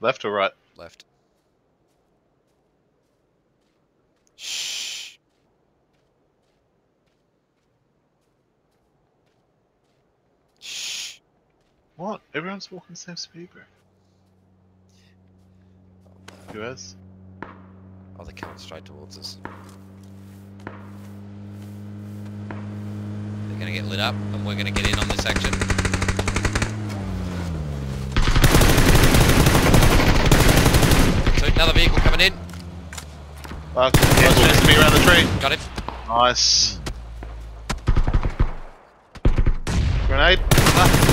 Left or right? Left. Shh. Shh. What? Everyone's walking the same speed, bro. Who is? Oh, they're coming straight towards us. They're gonna get lit up, and we're gonna get in on this action. So another vehicle coming in. Fuck, yeah, chance to be around the tree. Got it. Nice. Grenade. Ah.